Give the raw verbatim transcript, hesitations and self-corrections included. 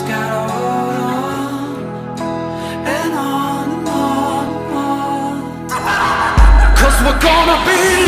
gotta hold on, and on and on and on. Cause we're gonna be